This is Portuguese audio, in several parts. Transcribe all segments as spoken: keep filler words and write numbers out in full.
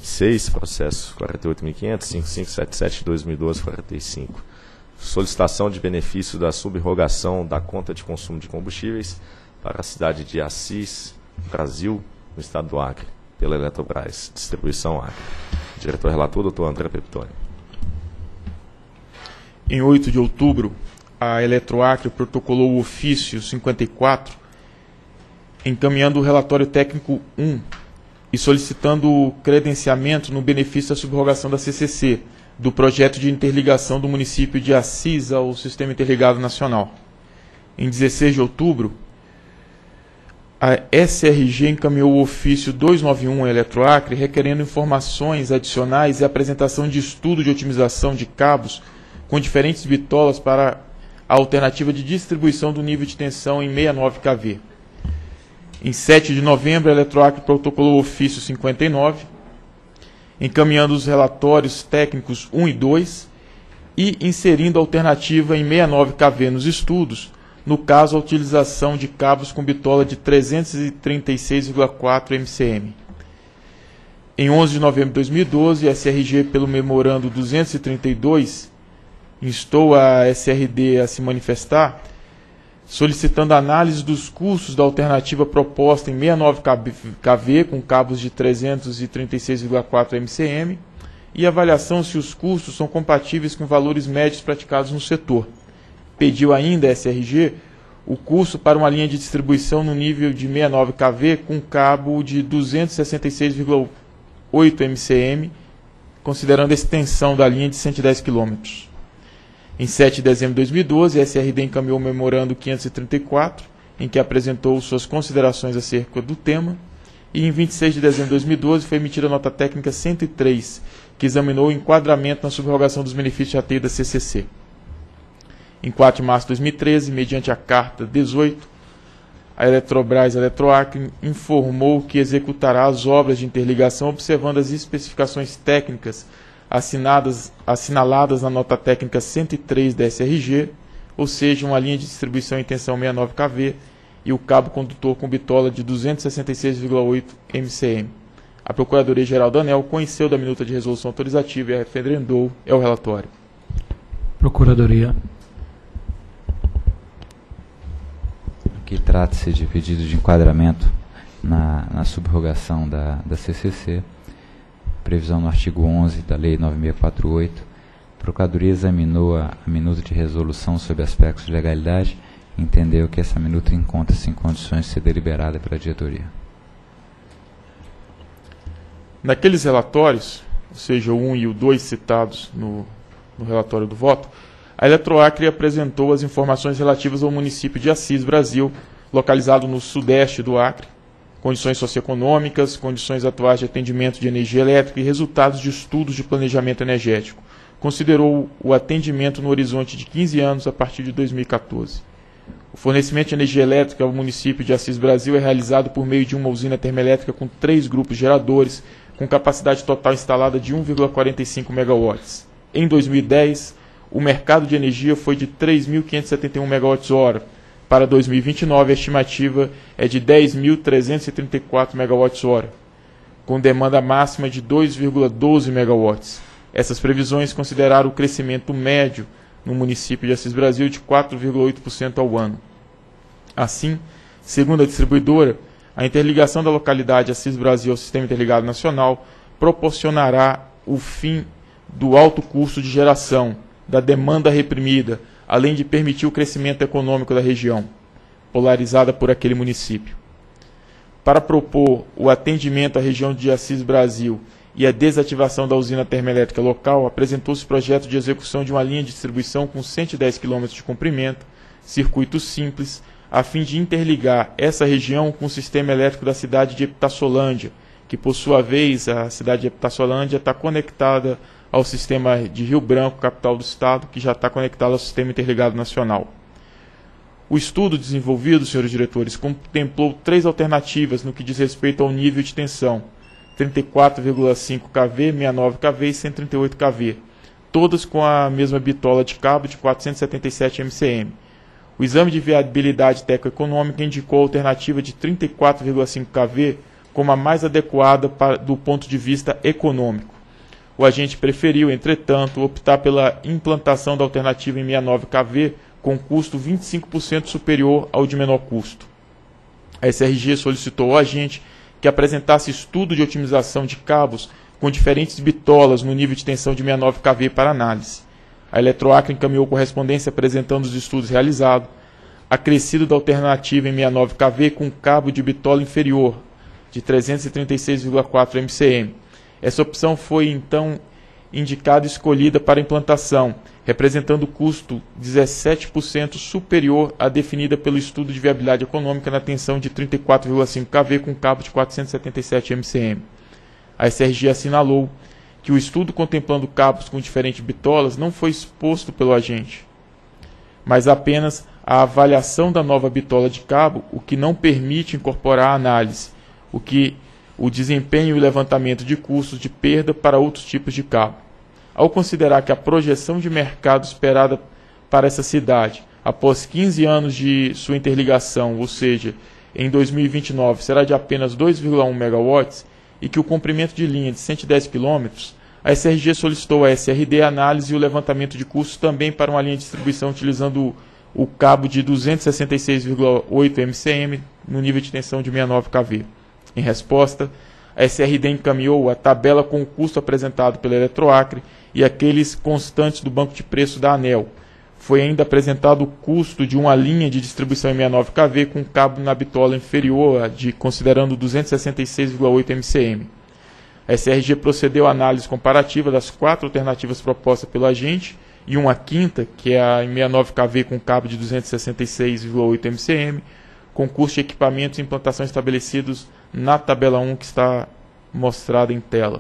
seis, processo quarenta e oito mil e quinhentos, cinquenta e cinco setenta e sete, dois mil e doze, quarenta e cinco. Solicitação de benefício da subrogação da conta de consumo de combustíveis para a cidade de Assis, Brasil, no estado do Acre, pela Eletrobras, distribuição Acre. Diretor relator, doutor André Peptoni. Em oito de outubro, a Eletroacre protocolou o ofício cinquenta e quatro, encaminhando o relatório técnico um e solicitando o credenciamento no benefício da subrogação da C C C, do projeto de interligação do município de Assis ao Sistema Interligado Nacional. Em dezesseis de outubro, a S R G encaminhou o ofício duzentos e noventa e um à Eletroacre, requerendo informações adicionais e apresentação de estudo de otimização de cabos com diferentes bitolas para a alternativa de distribuição do nível de tensão em sessenta e nove quilovolts. Em sete de novembro, a Eletroacre protocolou o ofício cinquenta e nove, encaminhando os relatórios técnicos um e dois e inserindo a alternativa em sessenta e nove quilovolts nos estudos, no caso a utilização de cabos com bitola de trezentos e trinta e seis vírgula quatro M C M. Em onze de novembro de dois mil e doze, a S R G, pelo memorando duzentos e trinta e dois, instou a S R D a se manifestar, solicitando análise dos custos da alternativa proposta em sessenta e nove quilovolts com cabos de trezentos e trinta e seis vírgula quatro M C M e avaliação se os custos são compatíveis com valores médios praticados no setor. Pediu ainda a S R G o custo para uma linha de distribuição no nível de sessenta e nove quilovolts com cabo de duzentos e sessenta e seis vírgula oito M C M, considerando a extensão da linha de cento e dez quilômetros. Em sete de dezembro de dois mil e doze, a S R D encaminhou o memorando quinhentos e trinta e quatro, em que apresentou suas considerações acerca do tema, e em vinte e seis de dezembro de dois mil e doze foi emitida a nota técnica cento e três, que examinou o enquadramento na subrogação dos benefícios de rateio da C C C. Em quatro de março de dois mil e treze, mediante a carta dezoito, a Eletrobras e a Eletroacre informou que executará as obras de interligação observando as especificações técnicas assinadas, assinaladas na nota técnica cento e três da S R G, ou seja, uma linha de distribuição em tensão sessenta e nove quilovolts e o cabo condutor com bitola de duzentos e sessenta e seis vírgula oito M C M. A Procuradoria-Geral da ANEEL conheceu da minuta de resolução autorizativa e a referendou é o relatório. Procuradoria. Aqui trata-se de pedido de enquadramento na, na subrogação da, da C C C, previsão no artigo onze da Lei nove mil seiscentos e quarenta e oito. A Procuradoria examinou a, a minuta de resolução sob aspectos de legalidade e entendeu que essa minuta encontra-se em condições de ser deliberada pela diretoria. Naqueles relatórios, ou seja, o um e o dois citados no, no relatório do voto, a Eletroacre apresentou as informações relativas ao município de Assis, Brasil, localizado no sudeste do Acre, condições socioeconômicas, condições atuais de atendimento de energia elétrica e resultados de estudos de planejamento energético. Considerou o atendimento no horizonte de quinze anos a partir de dois mil e quatorze. O fornecimento de energia elétrica ao município de Assis, Brasil, é realizado por meio de uma usina termoelétrica com três grupos geradores, com capacidade total instalada de um vírgula quarenta e cinco megawatts. Em dois mil e dez, o mercado de energia foi de três mil quinhentos e setenta e um megawatts-hora. Para dois mil e vinte e nove, a estimativa é de dez mil trezentos e trinta e quatro megawatts-hora, com demanda máxima de dois vírgula doze megawatts. Essas previsões consideraram o crescimento médio no município de Assis, Brasil, de quatro vírgula oito por cento ao ano. Assim, segundo a distribuidora, a interligação da localidade Assis, Brasil ao Sistema Interligado Nacional proporcionará o fim do alto custo de geração, da demanda reprimida, além de permitir o crescimento econômico da região, polarizada por aquele município. Para propor o atendimento à região de Assis, Brasil, e a desativação da usina termoelétrica local, apresentou-se projeto de execução de uma linha de distribuição com cento e dez quilômetros de comprimento, circuito simples, a fim de interligar essa região com o sistema elétrico da cidade de Epitassolândia, que, por sua vez, a cidade de Epitassolândia está conectada ao sistema de Rio Branco, capital do estado, que já está conectado ao Sistema Interligado Nacional. O estudo desenvolvido, senhores diretores, contemplou três alternativas no que diz respeito ao nível de tensão: trinta e quatro vírgula cinco quilovolts, sessenta e nove quilovolts e cento e trinta e oito quilovolts, todas com a mesma bitola de cabo de quatrocentos e setenta e sete M C M. O exame de viabilidade técnico-econômica indicou a alternativa de trinta e quatro vírgula cinco quilovolts como a mais adequada para, do ponto de vista econômico. O agente preferiu, entretanto, optar pela implantação da alternativa em sessenta e nove kV com custo vinte e cinco por cento superior ao de menor custo. A S R G solicitou ao agente que apresentasse estudo de otimização de cabos com diferentes bitolas no nível de tensão de sessenta e nove kV para análise. A Eletroacre encaminhou correspondência apresentando os estudos realizados, acrescido da alternativa em sessenta e nove kV com cabo de bitola inferior, de trezentos e trinta e seis vírgula quatro M C M. Essa opção foi, então, indicada e escolhida para implantação, representando custo dezessete por cento superior à definida pelo estudo de viabilidade econômica na tensão de trinta e quatro vírgula cinco kV com cabo de quatrocentos e setenta e sete M C M. A S R G assinalou que o estudo contemplando cabos com diferentes bitolas não foi exposto pelo agente, mas apenas a avaliação da nova bitola de cabo, o que não permite incorporar a análise, o que o desempenho e o levantamento de custos de perda para outros tipos de cabo. Ao considerar que a projeção de mercado esperada para essa cidade, após quinze anos de sua interligação, ou seja, em dois mil e vinte e nove, será de apenas dois vírgula um megawatts, e que o comprimento de linha é de cento e dez quilômetros, a S R G solicitou à S R D a análise e o levantamento de custos também para uma linha de distribuição utilizando o, o cabo de duzentos e sessenta e seis vírgula oito M C M no nível de tensão de sessenta e nove kV. Em resposta, a S R D encaminhou a tabela com o custo apresentado pela Eletroacre e aqueles constantes do banco de preço da ANEEL. Foi ainda apresentado o custo de uma linha de distribuição em sessenta e nove kV com cabo na bitola inferior a de considerando duzentos e sessenta e seis vírgula oito M C M. A S R G procedeu à análise comparativa das quatro alternativas propostas pelo agente e uma quinta, que é a em sessenta e nove kV com cabo de duzentos e sessenta e seis vírgula oito M C M, com custo de equipamentos e implantação estabelecidos na tabela um que está mostrada em tela.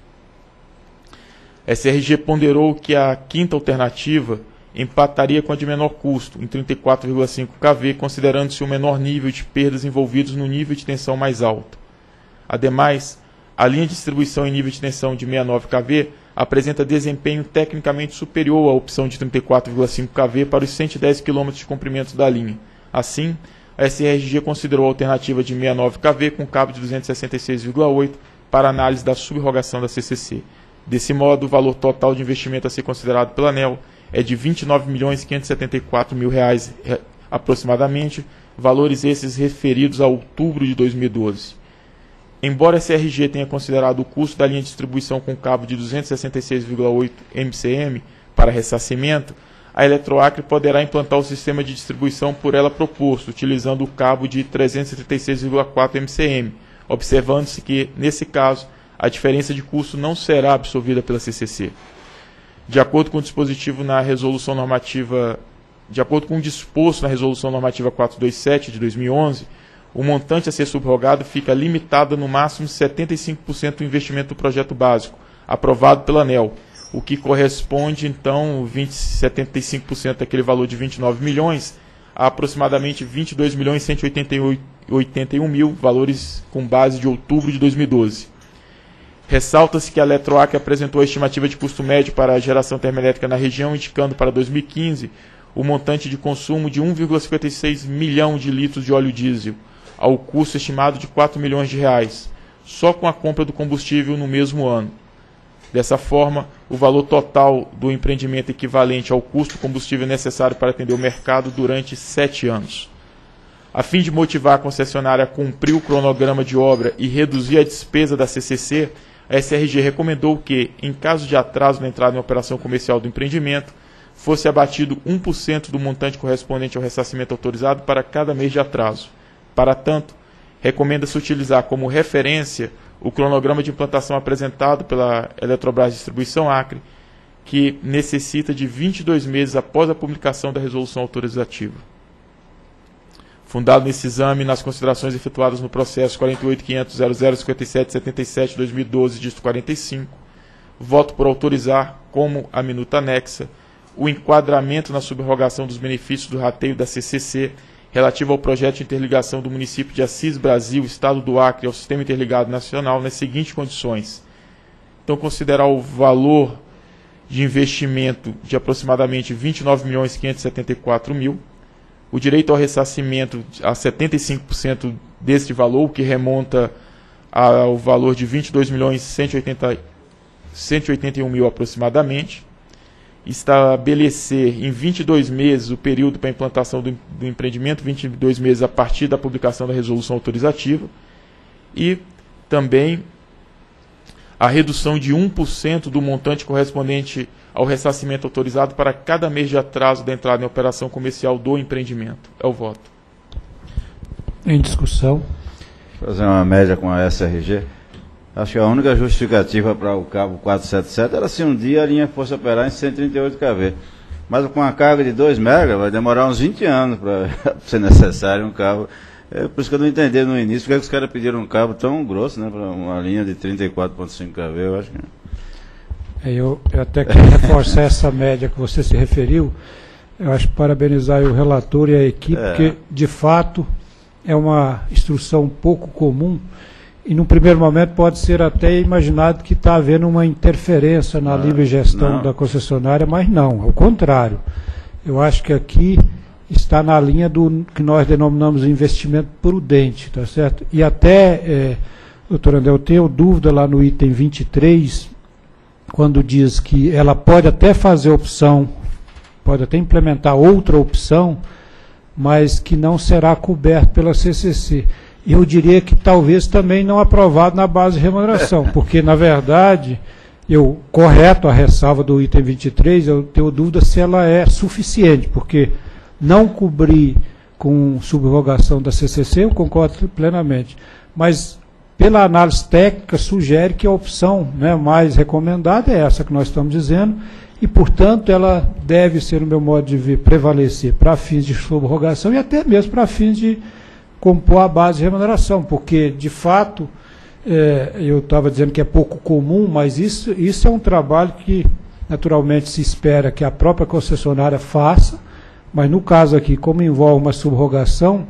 A S R G ponderou que a quinta alternativa empataria com a de menor custo, em trinta e quatro vírgula cinco kV, considerando-se o menor nível de perdas envolvidos no nível de tensão mais alto. Ademais, a linha de distribuição em nível de tensão de sessenta e nove kV apresenta desempenho tecnicamente superior à opção de trinta e quatro vírgula cinco kV para os cento e dez quilômetros de comprimento da linha. Assim, a S R G considerou a alternativa de sessenta e nove kV com cabo de duzentos e sessenta e seis vírgula oito para análise da subrogação da C C C. Desse modo, o valor total de investimento a ser considerado pela ANEEL é de vinte e nove milhões quinhentos e setenta e quatro mil reais aproximadamente, valores esses referidos a outubro de dois mil e doze. Embora a S R G tenha considerado o custo da linha de distribuição com cabo de duzentos e sessenta e seis vírgula oito M C M para ressarcimento, a Eletroacre poderá implantar o sistema de distribuição por ela proposto, utilizando o cabo de trezentos e trinta e seis vírgula quatro M C M, observando-se que, nesse caso, a diferença de custo não será absorvida pela C C C. De acordo com o dispositivo na resolução normativa, de acordo com o disposto na resolução normativa quatrocentos e vinte e sete de dois mil e onze, o montante a ser subrogado fica limitado no máximo setenta e cinco por cento do investimento do projeto básico, aprovado pela ANEEL, o que corresponde, então, vinte, setenta e cinco por cento daquele valor de vinte e nove milhões, a aproximadamente vinte e dois milhões cento e oitenta e um mil, valores com base de outubro de dois mil e doze. Ressalta-se que a Eletroacre apresentou a estimativa de custo médio para a geração termoelétrica na região, indicando para dois mil e quinze o montante de consumo de um vírgula cinquenta e seis milhão de litros de óleo diesel, ao custo estimado de quatro milhões de reais, só com a compra do combustível no mesmo ano. Dessa forma, o valor total do empreendimento equivalente ao custo do combustível necessário para atender o mercado durante sete anos. A fim de motivar a concessionária a cumprir o cronograma de obra e reduzir a despesa da C C C, a S R G recomendou que, em caso de atraso na entrada em operação comercial do empreendimento, fosse abatido um por cento do montante correspondente ao ressarcimento autorizado para cada mês de atraso. Para tanto, recomenda-se utilizar como referência o cronograma de implantação apresentado pela Eletrobras Distribuição Acre, que necessita de vinte e dois meses após a publicação da resolução autorizativa. Fundado nesse exame e nas considerações efetuadas no processo quarenta e oito ponto quinhentos ponto zero zero cinquenta e sete setenta e sete barra dois mil e doze, dígito quarenta e cinco, voto por autorizar, como a minuta anexa, o enquadramento na subrogação dos benefícios do rateio da C C C relativo ao projeto de interligação do município de Assis Brasil, Estado do Acre, ao Sistema Interligado Nacional, nas seguintes condições. Então, considerar o valor de investimento de aproximadamente vinte e nove milhões quinhentos e setenta e quatro mil, o direito ao ressarcimento a setenta e cinco por cento deste valor, que remonta ao valor de vinte e dois milhões cento e oitenta e um mil aproximadamente. Estabelecer em vinte e dois meses o período para a implantação do, do empreendimento, vinte e dois meses a partir da publicação da resolução autorizativa. E também a redução de um por cento do montante correspondente ao ressarcimento autorizado para cada mês de atraso da entrada em operação comercial do empreendimento. É o voto. Em discussão. Fazer uma média com a S R G. Acho que a única justificativa para o cabo quatrocentos e setenta e sete era se um dia a linha fosse operar em cento e trinta e oito kV. Mas com uma carga de dois megas vai demorar uns vinte anos para ser necessário um cabo. É por isso que eu não entendi no início porque é que os caras pediram um cabo tão grosso, né, para uma linha de trinta e quatro ponto cinco kV. Eu acho que... Eu, eu até quero reforçar essa média que você se referiu. Eu acho que parabenizar o relator e a equipe, é. porque de fato é uma instrução pouco comum e num primeiro momento pode ser até imaginado que está havendo uma interferência na ah, livre gestão não. da concessionária, mas não, ao contrário. Eu acho que aqui está na linha do que nós denominamos de investimento prudente, tá certo? E até, é, doutor André, eu tenho dúvida lá no item vinte e três, quando diz que ela pode até fazer opção, pode até implementar outra opção, mas que não será coberto pela C C C. Eu diria que talvez também não aprovado na base de remuneração, porque, na verdade, eu, correto a ressalva do item vinte e três, eu tenho dúvida se ela é suficiente, porque não cobrir com subrogação da C C C, eu concordo plenamente, mas pela análise técnica sugere que a opção, né, mais recomendada é essa que nós estamos dizendo, e, portanto, ela deve ser, no meu modo de ver, prevalecer para fins de subrogação e até mesmo para fins de compor a base de remuneração, porque, de fato, é, eu estava dizendo que é pouco comum, mas isso, isso é um trabalho que, naturalmente, se espera que a própria concessionária faça, mas, no caso aqui, como envolve uma subrogação,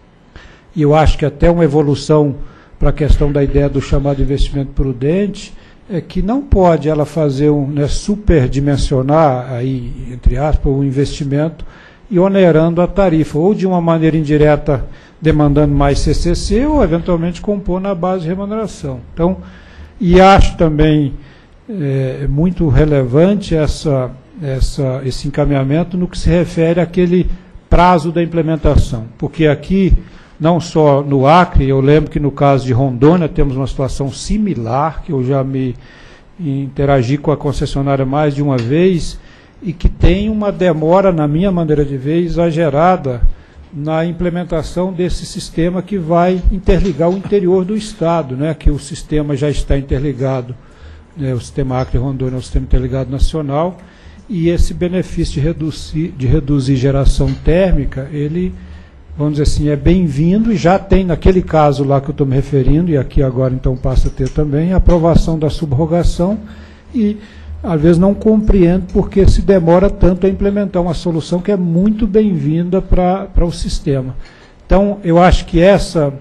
e eu acho que até uma evolução para a questão da ideia do chamado investimento prudente, é que não pode ela fazer um, né, superdimensionar, aí, entre aspas, o investimento e onerando a tarifa, ou de uma maneira indireta demandando mais C C C, ou eventualmente compor na base de remuneração. Então, e acho também é, muito relevante essa, essa, esse encaminhamento no que se refere àquele prazo da implementação, porque aqui, não só no Acre, eu lembro que no caso de Rondônia temos uma situação similar, que eu já me interagi com a concessionária mais de uma vez, e que tem uma demora, na minha maneira de ver, exagerada na implementação desse sistema que vai interligar o interior do Estado, né, que o sistema já está interligado, né, o sistema Acre-Rondônia é o sistema interligado nacional, e esse benefício de reduzir, de reduzir geração térmica, ele, vamos dizer assim, é bem-vindo, e já tem, naquele caso lá que eu estou me referindo, e aqui agora então passa a ter também, a aprovação da subrogação, e às vezes não compreendo porque se demora tanto a implementar uma solução que é muito bem-vinda para o sistema. Então, eu acho que essa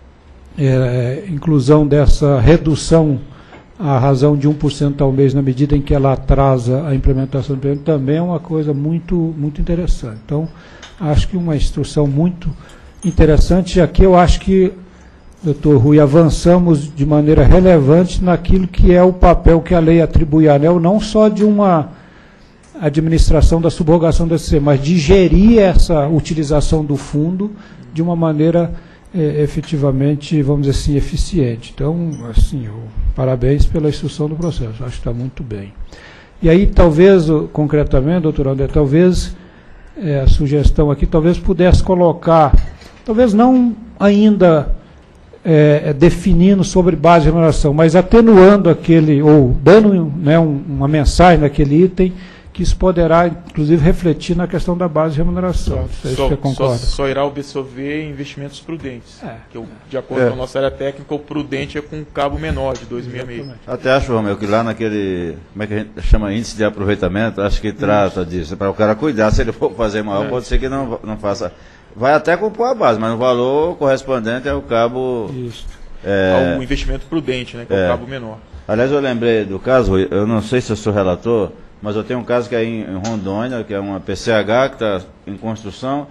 é, inclusão dessa redução à razão de um por cento ao mês, na medida em que ela atrasa a implementação do plano, também é uma coisa muito, muito interessante. Então, acho que uma instrução muito interessante, e aqui eu acho que, doutor Rui, avançamos de maneira relevante naquilo que é o papel que a lei atribui à ANEEL, não só de uma administração da subrogação da C C C, mas de gerir essa utilização do fundo de uma maneira é, efetivamente, vamos dizer assim, eficiente. Então, assim, eu, parabéns pela instrução do processo, acho que está muito bem. E aí, talvez, concretamente, doutor André, talvez, é, a sugestão aqui, talvez pudesse colocar, talvez não ainda É, é, definindo sobre base de remuneração, mas atenuando aquele, ou dando, né, um, uma mensagem naquele item, que isso poderá, inclusive, refletir na questão da base de remuneração. Só, só, você concorda? Só, só irá absorver investimentos prudentes. É, que eu, de acordo é. com a nossa área técnica, o prudente é com um cabo menor de dois vírgula seis. Até acho, Romeu, que lá naquele, como é que a gente chama, índice de aproveitamento, acho que trata isso. disso, para o cara cuidar, se ele for fazer maior, é. pode ser que não, não faça. Vai até compor a base, mas o valor correspondente é o cabo... Isso. É, o investimento prudente, né, que é, é o cabo menor. Aliás, eu lembrei do caso, eu não sei se eu sou relator, mas eu tenho um caso que é em Rondônia, que é uma P C H que está em construção,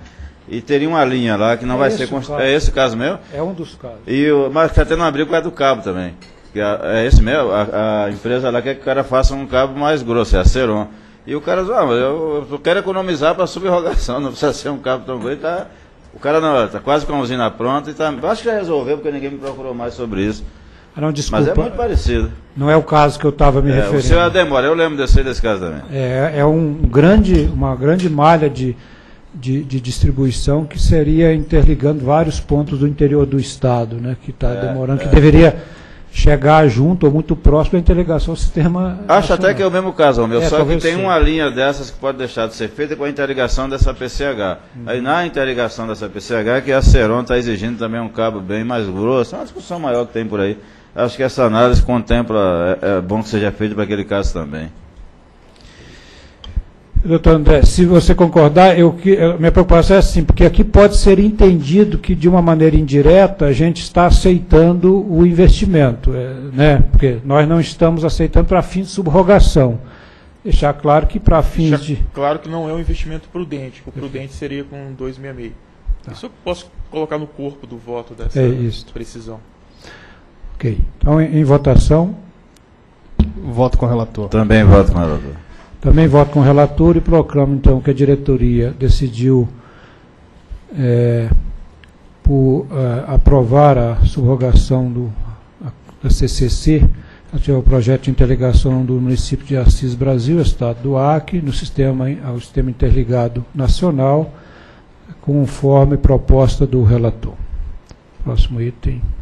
e teria uma linha lá que não É vai esse ser o construída. caso. É esse o caso mesmo? É um dos casos. E o, mas está tendo uma briga por causa do cabo também. Que a- é esse mesmo, a, a empresa lá quer que o cara faça um cabo mais grosso, é a Ceron. E o cara diz, ah, mas eu, eu quero economizar para subrogação, não precisa ser um cabo tão grande. Tá, o cara não, está quase com a usina pronta e tá, eu acho que já resolveu, porque ninguém me procurou mais sobre isso. Ah, não, desculpa. Mas é muito parecido. Não é o caso que eu estava me É, o referindo. seu é a demora, eu lembro desse, desse caso também. É, é um grande, uma grande malha de, de, de distribuição que seria interligando vários pontos do interior do estado, né, que está É, demorando, que é. deveria chegar junto ou muito próximo à interligação ao sistema Acho nacional. até que é o mesmo caso, meu. É, Só que talvez tem sim. uma linha dessas que pode deixar de ser feita com a interligação dessa P C H. Uhum. Aí na interligação dessa P C H, que a Ceron está exigindo também um cabo bem mais grosso, é uma discussão maior que tem por aí. Acho que essa análise contempla, é, é bom que seja feita para aquele caso também. Doutor André, se você concordar, eu, que- eu- minha preocupação é assim, porque aqui pode ser entendido que, de uma maneira indireta, a gente está aceitando o investimento, é, né? Porque nós não estamos aceitando para fins de subrogação. Deixar claro que para fins Deixa de... Claro que não é um investimento prudente. O prudente seria com dois vírgula sessenta e seis. Tá. Isso eu posso colocar no corpo do voto dessa É isso. precisão. Ok. Então, em, em votação, Voto com o relator. Também voto com o relator. também voto com o relator e proclamo, então, que a diretoria decidiu é, por é, aprovar a subrogação do, a, da C C C, que é o projeto de interligação do município de Assis Brasil, estado do Acre, no sistema, ao sistema interligado nacional, conforme proposta do relator. Próximo item.